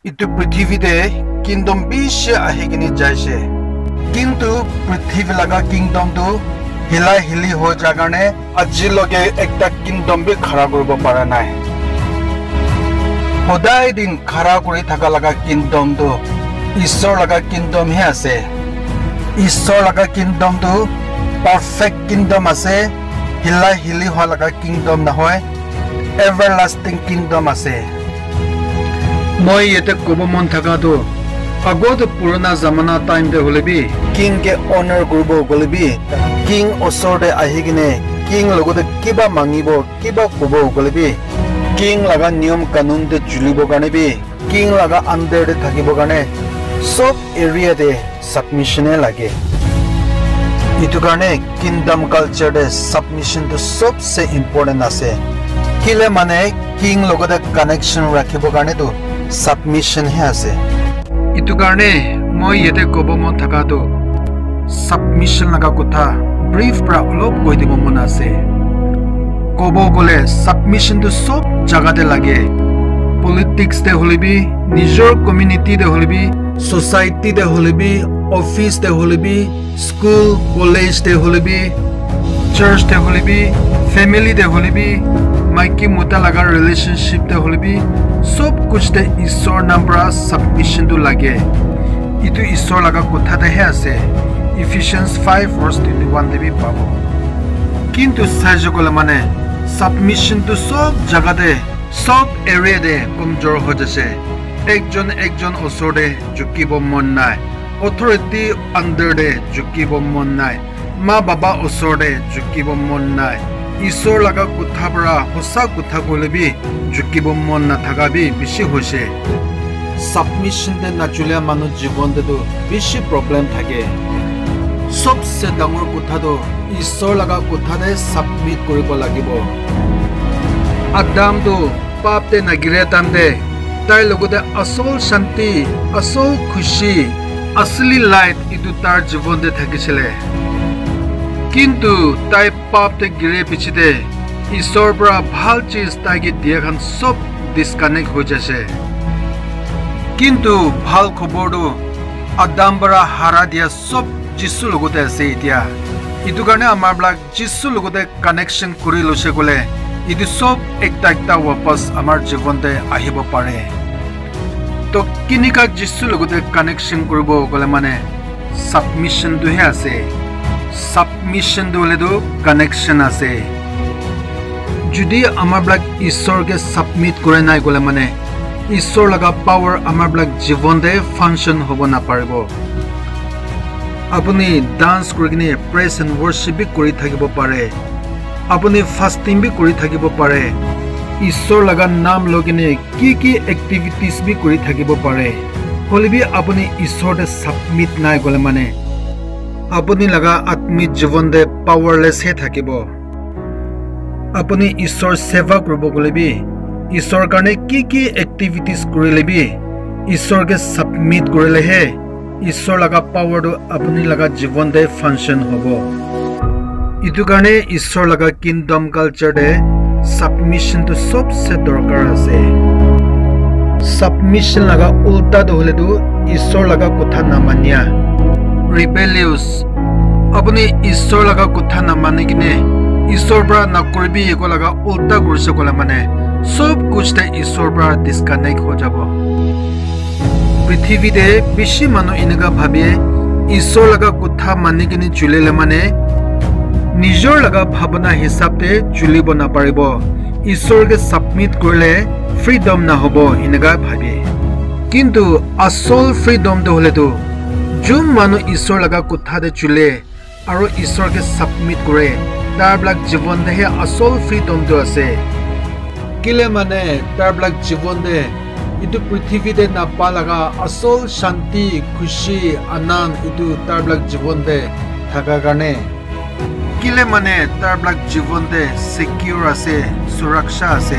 Itu prithivide kingdom bishi ahigini jaise. Kintu prithivি laga kingdom tu hilai hili ho jagane ajiloge ekta kingdom bi khara koribo para nai. Hodai din khara kori thaka laga kingdom tu Ishor laga kingdom he ase. Ishor laga kingdom tu perfect kingdom ase. Hilai hili ho laga kingdom na hoy. Everlasting kingdom ase. Moi yete kobo mon thaka tu agod purana zamana time de holebi king ke honor koribo golebi king osor de ahigine king logode kiba mangibo kiba kobo golebi king laga niyom kanun de julibo gane bi king laga under de thakibo gane sob area de submission e lage itu gane kingdom culture de submission to sobse important ase kile mane king logode connection rakhibo gane tu submission he ase itu garne moi yete kobo mon thaka to submission laga kotha brief pra olop koi dibo mon ase kobo gole submission to sob jaga de lage politics de holebi nijor community de holebi society de holebi office de holebi school college de holebi church de holebi family de holebi maiki mota laga relationship de holebi sob kuch de Ishor nambra submission to lage itu Ishor laga kotha de he ase Ephesians 5 verse 21 de bi pabo kintu sajogol mane submission to sob jaga de sob area de komjor ho jase ekjon osor de jukibo mon nai authority under de jukibo mon nai ma baba osor de jukibo mon nai Ishor laga kotha bra hosa kotha golebi jukibo mon na thaga bi bishi hose submission de nachulia manu jibon de do bishi problem thake sobse dangor kotha do Ishor laga kotha de submit koribo lagibo Adam do pap te nagire tam de tai logode asol shanti asol khushi asli light itu tar jibon de thakisile কিন্তু তাই পাপতে গিরে পিছিতে ঈশ্বর পৰা ভাল চিজ তাইকে দিয়া খান সব disconnect হৈ যাছে কিন্তু ভাল খবৰটো আদাম পৰা হাৰা দিয়া সব যিশু লগতে আছে এতিয়া ইটো কাৰণে আমাৰ ব্লাক যিশু লগতে কানেকশন কৰি লৈছে গলে ইটো সব একটা ৱাপস আমাৰ জীৱনতে আহিব পাৰে তো কিনিকা যিশু লগতে কানেকশন কৰিব গলে মানে সাবমিশনটো হে আছে submission dole do connection ase judi amar blak Ishor ke submit kore nai gole mane Ishor laga power amar blak jibon de function hobo na paribo apuni dance korigine praise and worship bi kori thakibo pare apuni fasting bi kori thakibo pare Ishor laga naam logine ki activities bi kori thakibo pare holibi apuni Ishor de submit nai gole mane apuni laga atmi jivon de powerless he thakibo apuni Ishor seva koribo golebi Ishor karne ki activities korilebi Ishor ke submit korile he Ishor laga power do apuni laga jivon de function hobo itu karne Ishor laga kingdom culture de submission to sobse dorkar ase submission laga ulta do hole do Ishor laga kotha na mania rebellious apuni Ishor laga kotha na mane kine Ishor pra na korbi eko laga ulta kurse kola mane sob kuch te Ishor pra disconnect ho jabo prithvi de bishi manu inaga bhabie Ishor laga kotha mane kine chulele mane nijor laga bhabana hisab te chulibo na paribo Ishor ke submit korle freedom na hobo inaga bhabie kintu asol freedom de hole to jum manu Ishor laga kotha de chule aro Ishor ke submit kore tar blak jibon de he asol freedom do ase kile mane tar blak jibon de itu prithvi de na pa laga asol shanti khushi anand itu tar blak jibon de thaga gane kile mane tar blak jibon de secure ase suraksha ase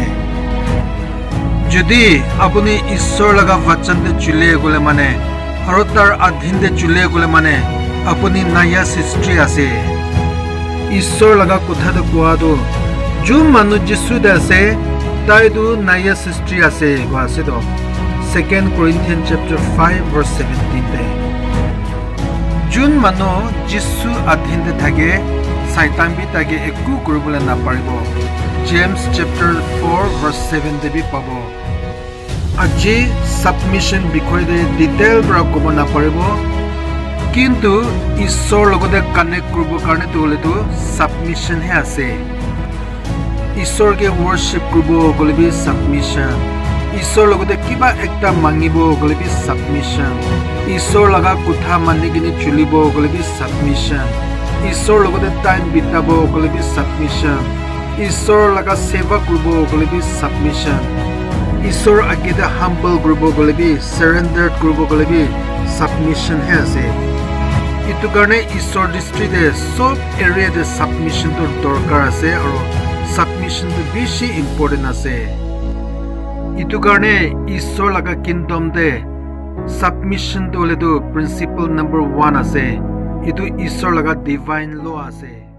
jodi apuni Ishor laga vachan de chule gole mane aro tar adhin de chule gole mane apuni naya history ase Ishor laga kotha de koa do jum manu jisu de ase tai do naya history ase go ase do 2 Corinthians chapter 5 verse 17 te jun mano jisu adhin de thage saitan bi tage ekku kuribole na paribo James chapter 4 verse 7 de bi pabo aji submission bikhoy de detail bra kobo na paribo কিন্তু ঈশ্বৰ লগতে connect কৰিব কাৰণে তোলেতো submission হে আছে ঈশ্বৰকে worship কৰিব গলিবি submission ঈশ্বৰ লগতে কিবা একটা মাঙিব গলিবি সাবমিশন ঈশ্বৰ লগা কথা মানি কিনে চলিব গলিবি সাবমিশন ঈশ্বৰ লগতে টাইম বিতাব গলিবি সাবমিশন ঈশ্বৰ লগা সেৱা কৰিব গলিবি সাবমিশন ঈশ্বৰ আগেতে হাম্বল কৰিব গলিবি সাৰেন্ডাৰ কৰিব গলিবি সাবমিশন হে আছে ইটো কাৰণে ঈশ্বৰ দৃষ্টিতে সব এৰিয়াতে সাবমিশন ৰ দৰকাৰ আছে আৰু সাবমিশন টো বেছি ইম্পৰ্টেন্ট আছে ইটো কাৰণে ঈশ্বৰ লগা কিংডম দে সাবমিশন টো হলেতো প্ৰিন্সিপল নম্বৰ 1 আছে ইটো ঈশ্বৰ লগা ডিভাইন ল আছে